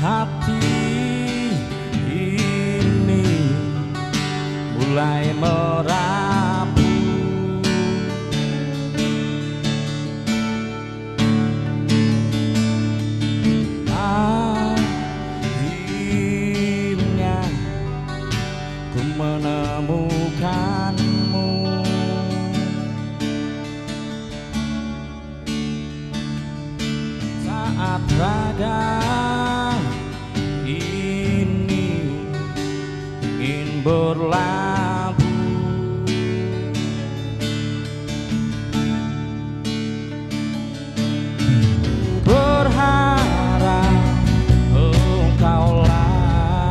hati ini mulai merapu. Akhirnya ku menemukanmu. Saat raga ini ingin berlabuh, berharap engkaulah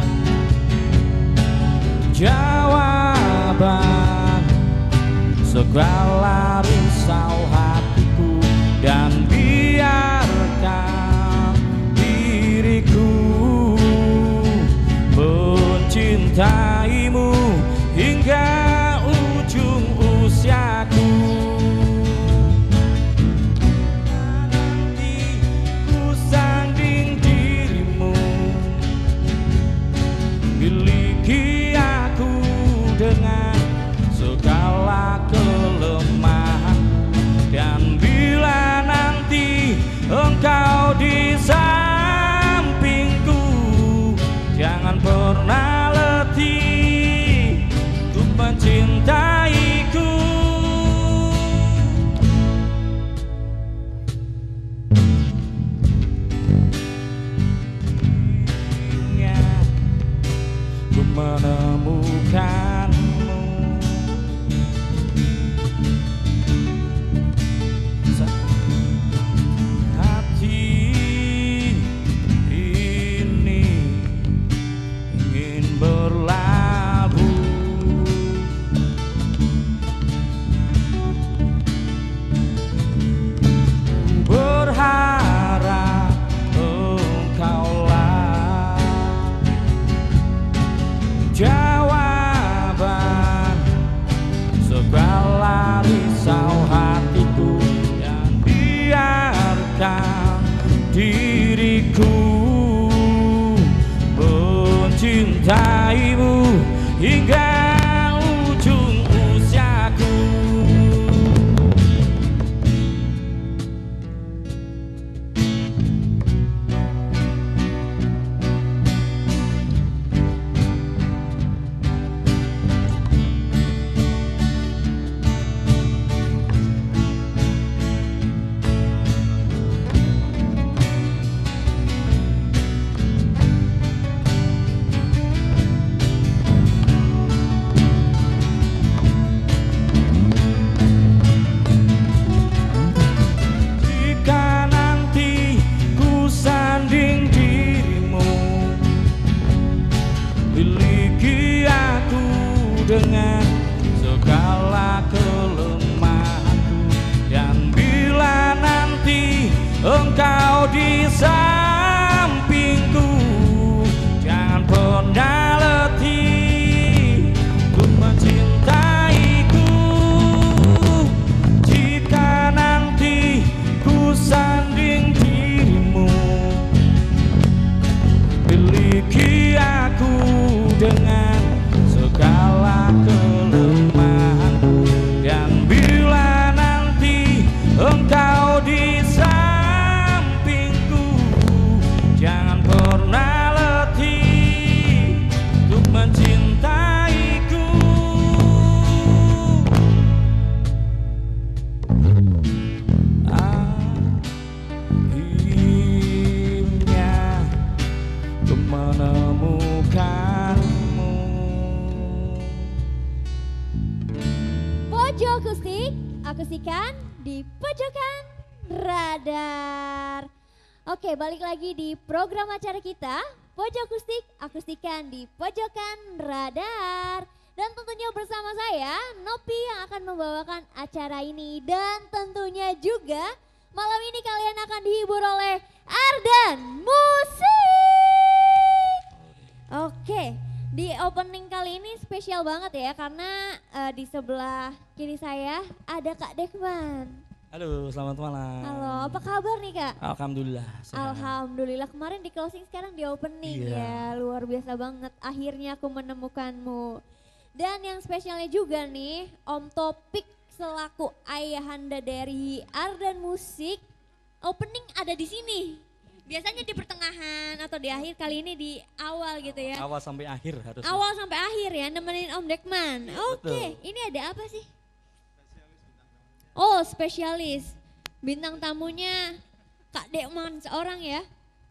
jawaban segala risau hatiku, dan biarkan diriku mencintaimu hingga ujung usiaku. Nanti ku sanding dirimu, miliki aku dengan segala kelemahan, dan bila nanti engkau di sampingku, jangan pernah letih untuk mencintaiku. Akhirnya ku menemukanmu. Hati ini ingin berlabuh, berharap engkaulah jawaban segala risau hatiku, dan biarkan diriku mencintaimu hingga ujung usiaku. Jika nanti ku sanding dirimu, miliki aku dengan segala kelemahanku, dan bila nanti engkau di sampingku, jangan pernah letih untuk mencintaiku. Jika nanti ku sanding dirimu, miliki aku dengan segala kelemahanku, dan bila nanti engkau di sampingku, jangan pernah letih untuk mencintaiku. Akhirnya ku menemukanmu. Pojo Akustik, akustikan di pojokan radar. Oke, balik lagi di program acara kita, Pojo Akustik, akustikan di pojokan radar. Dan tentunya bersama saya, Nopi, yang akan membawakan acara ini. Dan tentunya juga malam ini kalian akan dihibur oleh Ardan Musik. Oke, di opening kali ini spesial banget ya, karena di sebelah kiri saya ada Kak Dekman. Halo, selamat malam. Halo, apa kabar nih Kak? Alhamdulillah. sehat. Alhamdulillah, kemarin di closing, sekarang di opening Iya. ya. Luar biasa banget, akhirnya aku menemukanmu. Dan yang spesialnya juga nih, Om Topik selaku ayahanda dari Ardan Musik, opening ada di sini. Biasanya di pertengahan atau di akhir, kali ini di awal gitu ya. Awal sampai akhir harus. Awal sampai akhir ya, nemenin Om Dekman. Oke, Betul. ini ada apa sih? Oh, spesialis. Bintang tamunya Kak Dekman seorang ya.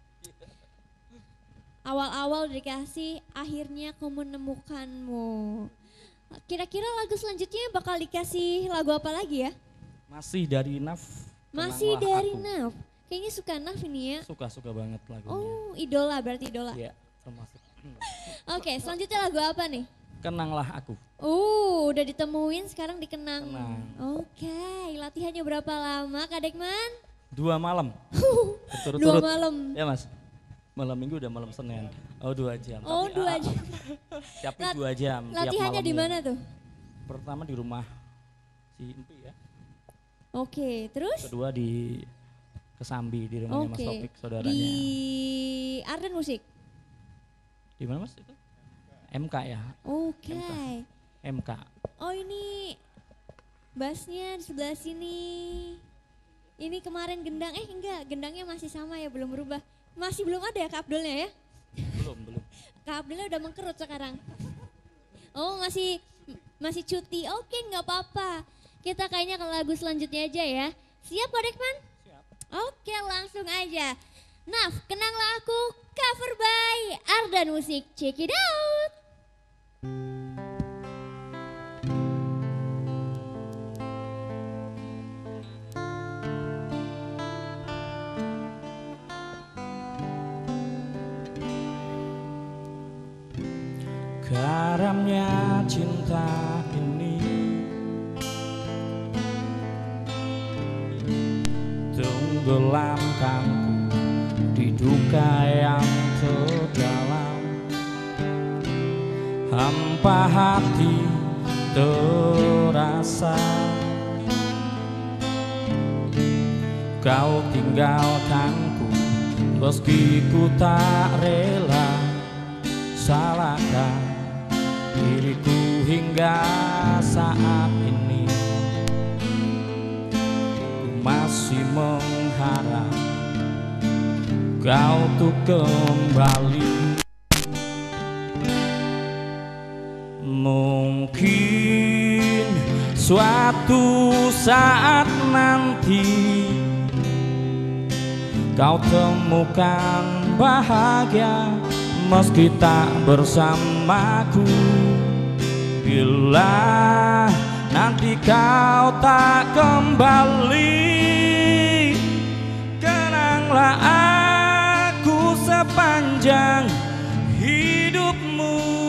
Awal-awal dikasih, akhirnya aku menemukanmu. Kira-kira lagu selanjutnya bakal dikasih lagu apa lagi ya? Masih dari Naf. Masih Kenanglah dari Aku. Naf. Kayaknya suka Naf ini ya. Suka banget lagunya. Oh, idola berarti idola. Iya, termasuk. Oke, selanjutnya lagu apa nih? Kenanglah aku. Udah ditemuin, sekarang dikenang. Kenang. Oke, latihannya berapa lama Kak Dekman? 2 malam. 2 Berturut-turut. malam. Ya Mas. Malam Minggu udah malam Senin. Oh 2 jam. Oh, Tapi, 2 jam. Tapi 2 jam. tiap Latihannya di malamnya. mana tuh? Pertama di rumah si Empi ya. Oke, terus? Kedua di Kesambi di rumahnya Mas Oke. Topik saudaranya. Di Ardan Musik. Di mana Mas itu? MK ya. Oke. MK. Oh, ini bassnya di sebelah sini. Ini kemarin gendang, enggak, gendangnya masih sama ya, belum berubah. Masih belum ada ya Kak Abdulnya ya? Belum. Kak Abdulnya udah mengkerut sekarang. Oh, masih cuti. Oke, nggak apa-apa. Kita kayaknya ke lagu selanjutnya aja ya. Siap Kak Dekman? Siap. Oke, langsung aja. Naf, kenanglah aku, cover by Ardan Musik. Check it out. Garamnya cinta ini tenggelamkanku di duka yang terdalam. Hampa hati terasa, kau tinggalkanku meski ku tak rela. Salahkah diriku hingga saat ini? Ku masih mengharap kau tuh kembali. Mungkin suatu saat nanti kau temukan bahagia meski tak bersamaku. Bila nanti kau tak kembali, kenanglah aku sepanjang hidupmu.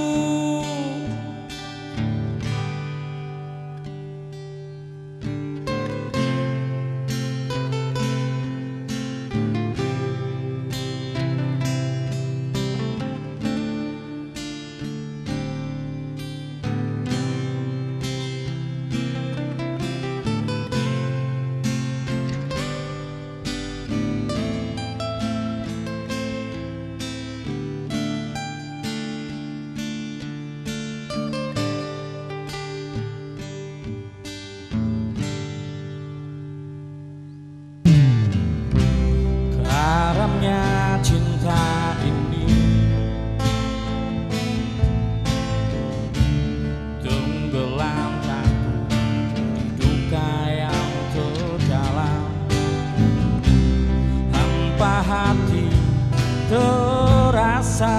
Garamnya cinta ini tenggelamkanku di duka yang terdalam. Hampa hati terasa,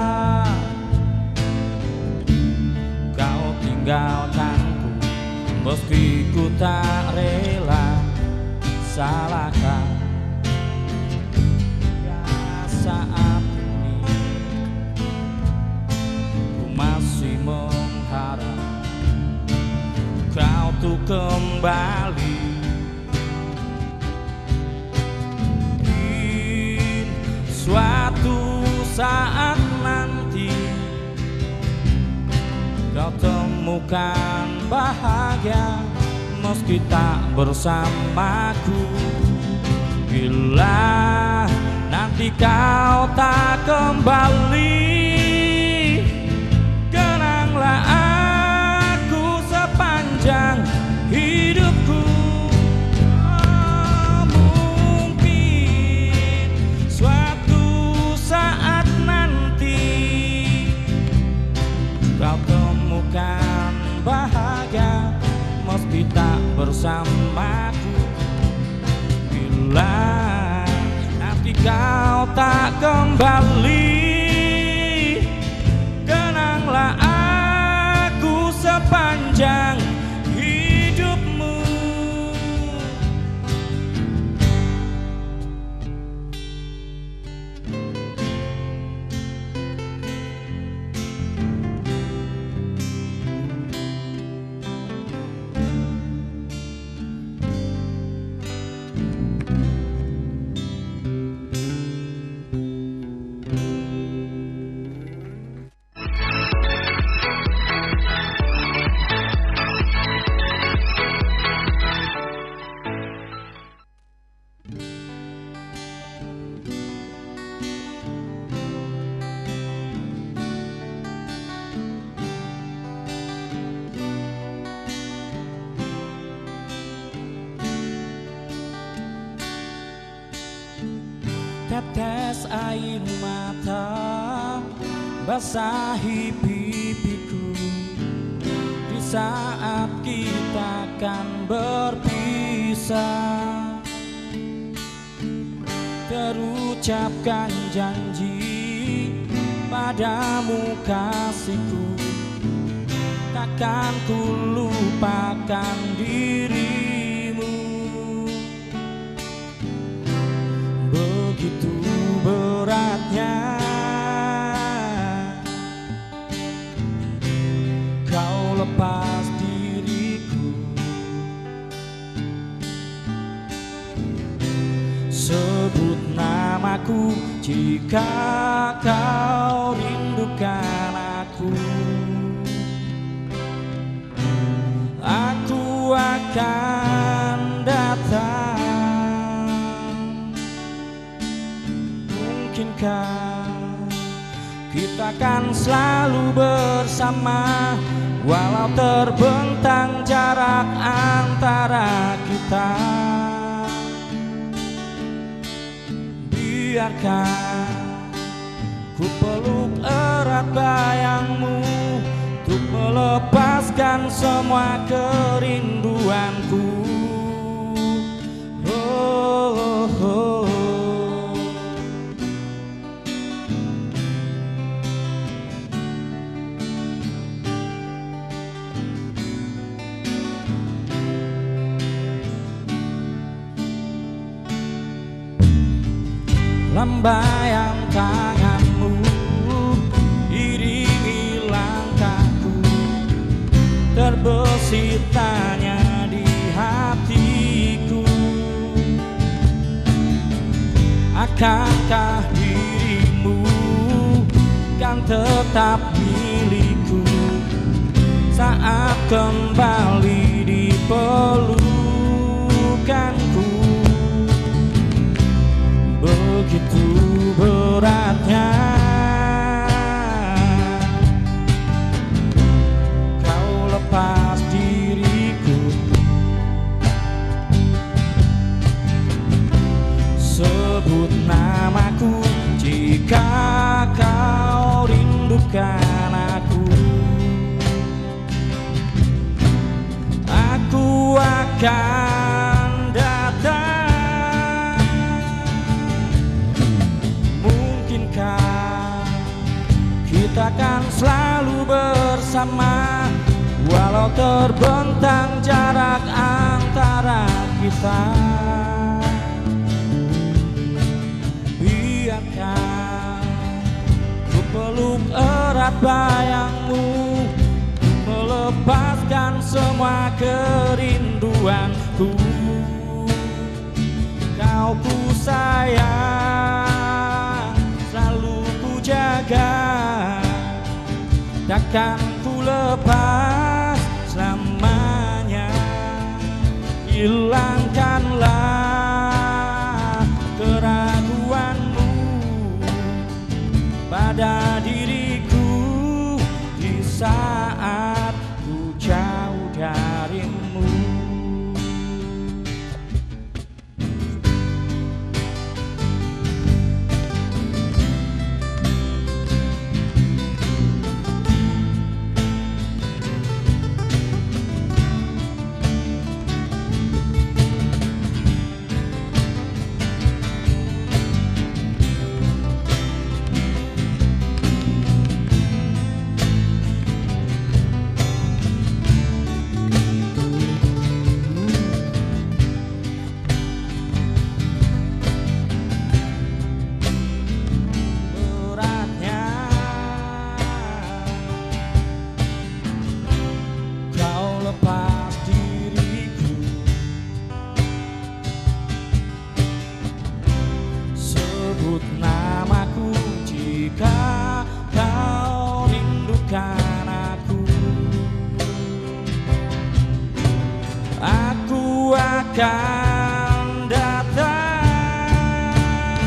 kau tinggalkanku meski ku tak rela. Salahkah saat ini ku masih mengharap kau tuh kembali. Mungkin suatu saat nanti kau temukan bahagia meski tak bersamaku. Bila nanti kau tak kembali, kenanglah aku sepanjang hidupku. Mungkin suatu saat nanti kau temukan bahagia meski tak bersamaku. Bila nanti kau tak kembali, kenanglah aku sepanjang hidupmu. Tetes air mata basahi pipiku di saat kita akan berpisah. Terucapkan janji padamu kasihku, takkan ku lupakan dirimu. Begitu beratnya kau lepas diriku. Sebut namaku jika kau rindukan aku. Aku akan datang. Mungkinkah kita kan selalu bersama, walau terbentang jarak antara kita. Biarkan ku peluk erat bayangmu untuk melepaskan semua kerinduanku. Oh, oh, oh. Lambaian tanganmu iringi langkahku, terbesit tanya di hatiku. Akankah dirimu kan tetap milikku saat kembali di pelukanku? Begitu beratnya kau lepas diriku. Sebut namaku jika kau rindukan aku. Aku akan datang. Kita kan selalu bersama, walau terbentang jarak antara kita. Biarkan ku peluk erat bayangmu, melepaskan semua kerinduanku. Kau ku sayang, selalu ku jaga, takkan ku lepas selamanya. hilangkanlah keraguanmu pada diriku di saat ku jauh darimu. Lepas diriku, sebut namaku jika kau rindukan aku. Aku akan datang.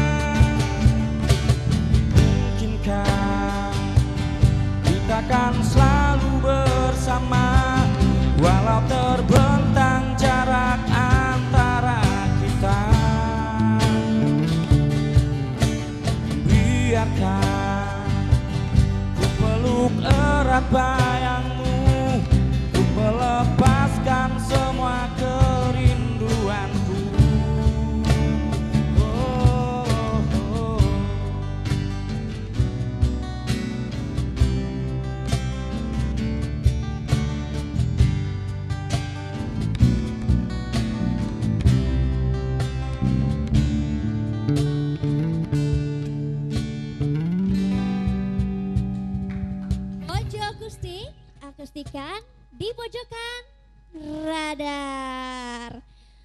Mungkinkah kita akan selalu bersama, walau terbentang jarak antara kita. Biarkan ku peluk erat bayangmu, ku melepaskan semua kerinduanku. Oh, oh. Akustikan di pojokan radar.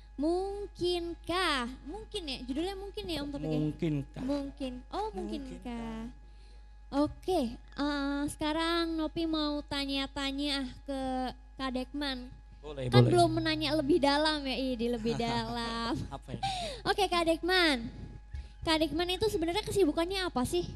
Mungkinkah? Mungkin ya, judulnya mungkin ya Om topiknya? Mungkinkah? Mungkin. Oh mungkinkah? Oke, sekarang Nopi mau tanya-tanya ke Kak Dekman. Boleh, Kan boleh. belum menanya lebih dalam ya, lebih dalam. Apa ya? Oke Kak Dekman. Kak Dekman itu sebenarnya kesibukannya apa sih?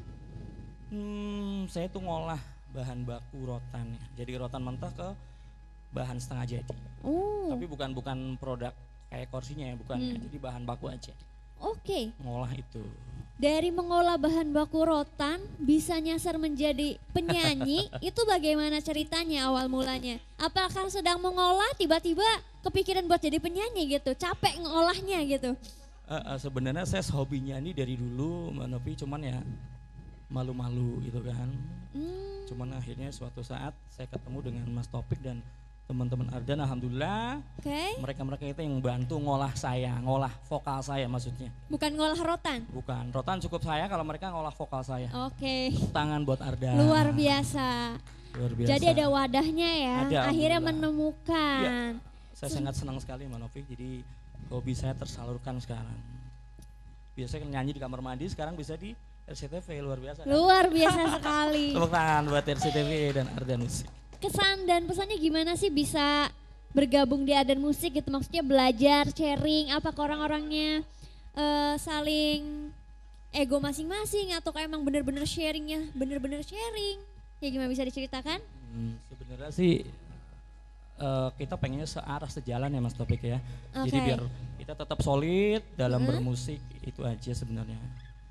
Saya tuh ngolah bahan baku rotan ya. Jadi rotan mentah ke bahan setengah jadi. Oh. Tapi bukan produk kayak kursinya ya, bukan ya. Jadi bahan baku aja. Oke. Ngolah itu. Dari mengolah bahan baku rotan bisa nyasar menjadi penyanyi, itu bagaimana ceritanya awal mulanya? Apakah sedang mengolah tiba-tiba kepikiran buat jadi penyanyi gitu, capek ngolahnya gitu? Sebenarnya saya hobinya ini dari dulu, Mbak Novi, cuman ya malu-malu gitu kan. Cuman akhirnya suatu saat saya ketemu dengan Mas Topik dan teman-teman Ardan, alhamdulillah. Oke. Mereka itu yang bantu ngolah saya, ngolah vokal saya maksudnya. Bukan ngolah rotan? Bukan, rotan cukup saya, kalau mereka ngolah vokal saya. Oke. Tangan buat Ardan. Luar biasa. Luar biasa. Jadi ada wadahnya ya, Ada, akhirnya alhamdulillah. menemukan. Saya sangat senang sekali Mbak Novi, jadi hobi saya tersalurkan sekarang. Biasanya nyanyi di kamar mandi, sekarang bisa di RCTV, luar biasa. Kan? Luar biasa sekali. Tepuk tangan buat RCTV dan Ardan Musik. Kesan dan pesannya gimana sih bisa bergabung di Ardan Musik gitu, maksudnya belajar, sharing, apa ke orang-orangnya saling ego masing-masing atau kayak emang bener-bener sharingnya, bener-bener sharing, ya gimana bisa diceritakan? Sebenarnya sih kita pengennya searah sejalan ya Mas Topik ya. Oke. Jadi biar kita tetap solid dalam bermusik, itu aja sebenarnya.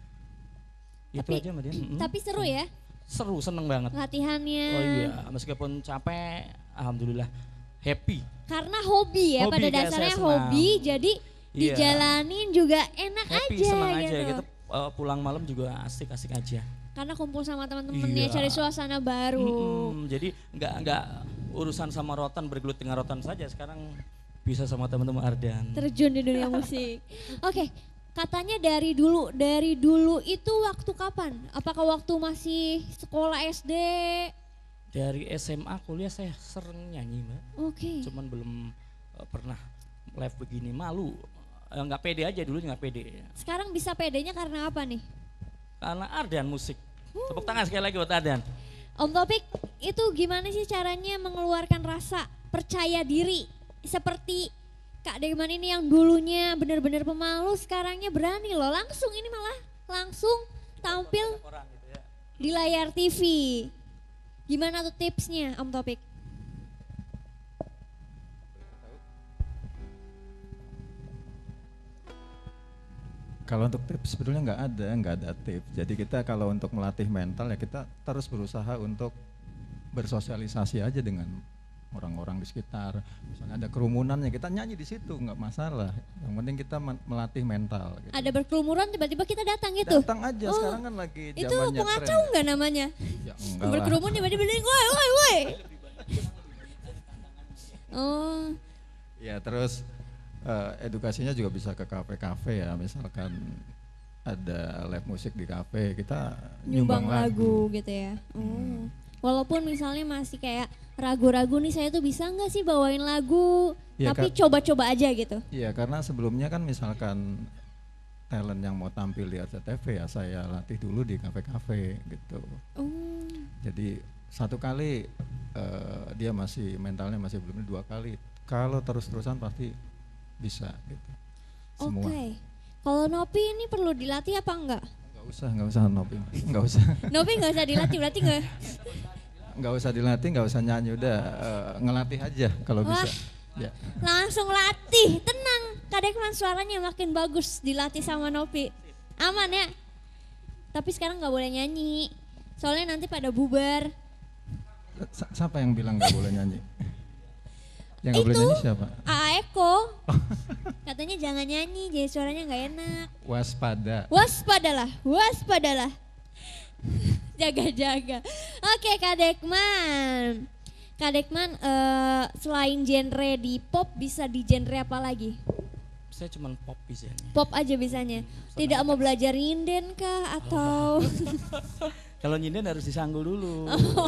Itu aja Mbak Dian. Tapi seru ya Seru, seneng banget. latihannya. Oh iya, meskipun capek, alhamdulillah happy. Karena hobi ya, Hobi, pada kayak saya dasarnya senang. hobi, jadi Iya. dijalanin juga enak Happy, aja senang gitu. aja gitu. Pulang malam juga asik-asik aja. Karena kumpul sama teman-temannya, Iya. cari suasana baru. Jadi nggak urusan sama rotan, bergelut dengan rotan saja. Sekarang bisa sama teman-teman Ardan. Terjun di dunia musik. Oke, katanya dari dulu itu waktu kapan? Apakah waktu masih sekolah SD? Dari SMA kuliah saya sering nyanyi Mbak. Oke. Cuman belum pernah live begini, malu. Nggak pede aja dulu, nggak pede. Sekarang bisa pedenya karena apa nih? Karena Ardan Musik. Tepuk tangan sekali lagi buat Ardan. Om Topik, itu gimana sih caranya mengeluarkan rasa percaya diri seperti Kak Dekman ini yang dulunya benar-benar pemalu, sekarangnya berani loh. Langsung ini malah langsung tampil di layar TV. Gimana tuh tipsnya Om Topik? Kalau untuk tips sebetulnya nggak ada tips. Jadi kita kalau untuk melatih mental ya kita terus berusaha untuk bersosialisasi aja dengan orang-orang di sekitar. Misalnya ada kerumunan ya kita nyanyi di situ nggak masalah. Yang penting kita melatih mental. Gitu. Ada berkerumunan tiba-tiba kita datang gitu? Datang aja, sekarang kan lagi zamannya tren. Itu pengacau nggak namanya? Ya enggak lah. Berkerumun tiba-tiba woi. Oh. Ya terus edukasinya juga bisa ke kafe-kafe ya, misalkan ada live musik di kafe kita nyumbang lagu gitu ya. Walaupun misalnya masih kayak ragu-ragu nih saya tuh bisa nggak sih bawain lagu, ya, tapi coba-coba aja gitu. Iya karena sebelumnya kan misalkan talent yang mau tampil di RCTV ya saya latih dulu di kafe-kafe gitu. Jadi satu kali dia masih mentalnya masih belum, 2 kali. Kalau terus-terusan pasti bisa gitu. Semua. Oke. Kalau Nopi ini perlu dilatih apa enggak? Enggak usah Nopi. Enggak usah. Nopi enggak usah dilatih berarti enggak? Enggak usah dilatih, enggak usah nyanyi, udah ngelatih aja kalau bisa. Ya. Langsung latih, tenang. Kak Dekman suaranya makin bagus dilatih sama Nopi. Aman ya? Tapi sekarang enggak boleh nyanyi. Soalnya nanti pada bubar. Siapa yang bilang enggak boleh nyanyi? Yang nggak boleh nyanyi siapa? Eko. Katanya jangan nyanyi, jadi suaranya nggak enak. Waspadalah. Jaga-jaga. Oke Kak Dekman. Kak Dekman selain genre di pop bisa di genre apa lagi? Saya cuma pop bisanya. Pop aja bisanya. Tidak mau belajar nyinden kah atau? Kalau nyinden harus disanggul dulu.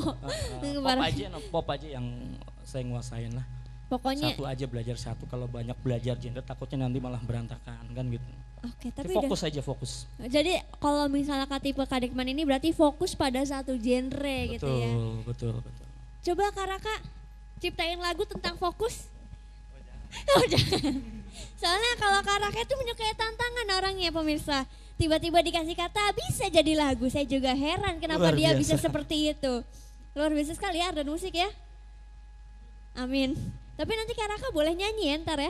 Pop aja yang saya nguasain lah. Pokoknya satu aja belajar satu, kalau banyak belajar genre takutnya nanti malah berantakan kan gitu. Oke, tapi fokus aja fokus. Jadi kalau misalnya tipe Kak Dekman ini berarti fokus pada satu genre gitu ya. Betul. Coba Kak Raka ciptain lagu tentang fokus. Oh jangan. Soalnya kalau Kak Raka itu menyukai tantangan orangnya pemirsa. Tiba-tiba dikasih kata bisa jadi lagu. Saya juga heran kenapa dia bisa seperti itu. Luar biasa sekali ya Ardan Musik ya. Amin. Tapi nanti Kak Raka boleh nyanyi ya ntar ya.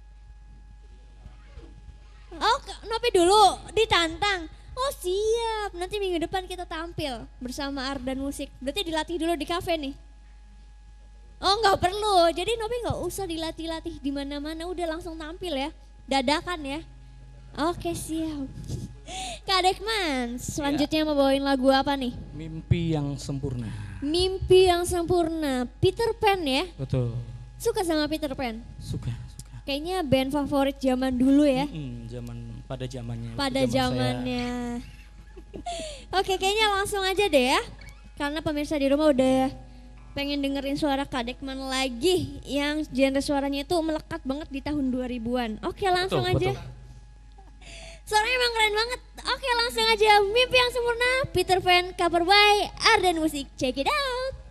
Oh Nopi dulu ditantang. Oh siap, nanti minggu depan kita tampil bersama Ardan Musik. Berarti dilatih dulu di kafe nih. Oh nggak perlu, jadi Nopi nggak usah dilatih-latih di mana-mana, udah langsung tampil ya. Dadakan ya. Oke siap. Kak Dekman, selanjutnya mau bawain lagu apa nih? Mimpi yang sempurna. Mimpi yang sempurna, Peter Pan ya? Betul. Suka sama Peter Pan? Suka. Kayaknya band favorit zaman dulu ya? Pada zamannya. Pada zamannya. Oke, kayaknya langsung aja deh ya. Karena pemirsa di rumah udah pengen dengerin suara Kak Dekman lagi yang genre suaranya itu melekat banget di tahun 2000-an. Oke, langsung aja. Betul. Suaranya emang keren banget. Oke, langsung aja. Mimpi yang sempurna, Peter Pan cover by Ardan Musik. Check it out.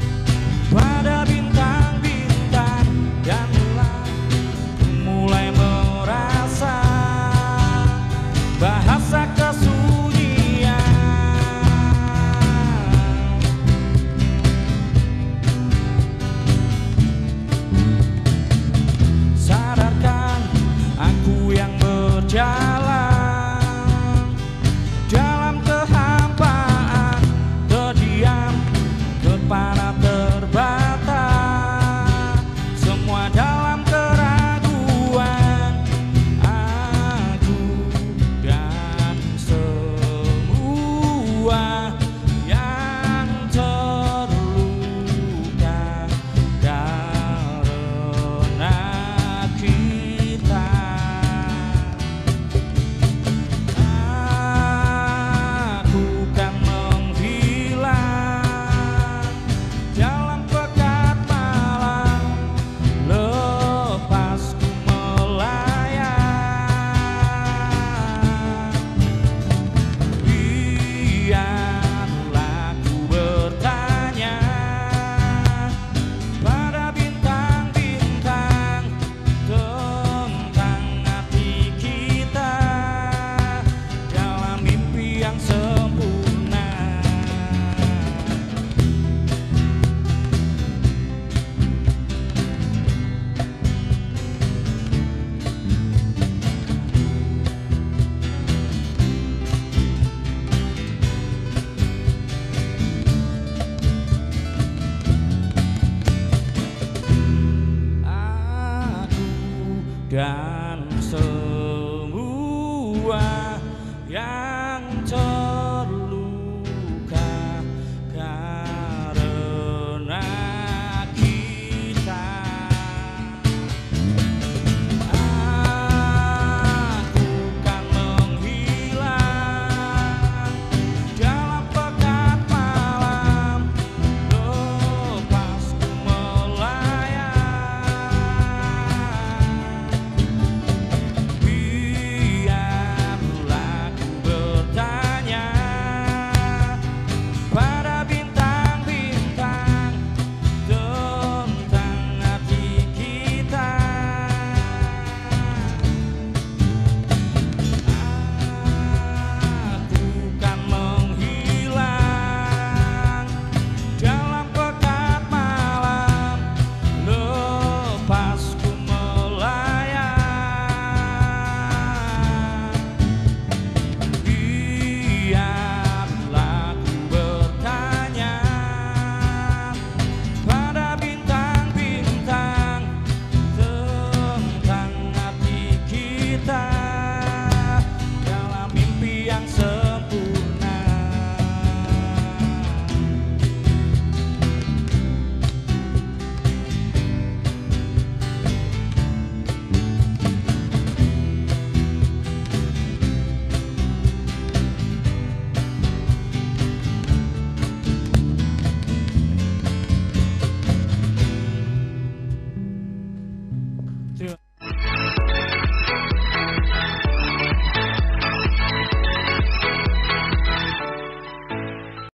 Pada bintang-bintang dan mulai dan